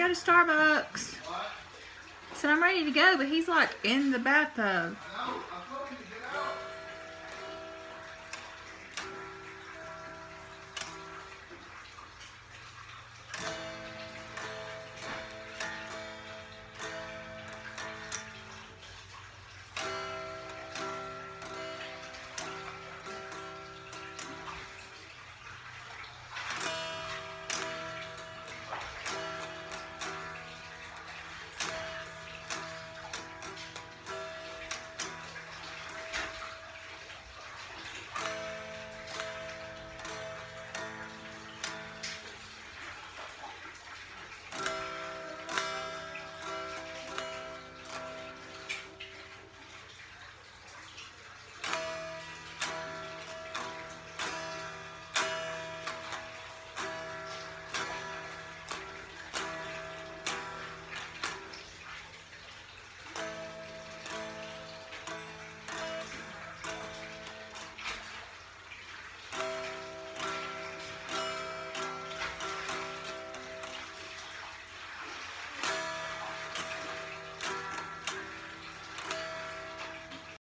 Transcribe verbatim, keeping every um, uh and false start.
go to Starbucks. I said, I'm ready to go, but he's like in the bathtub. I know. I told him to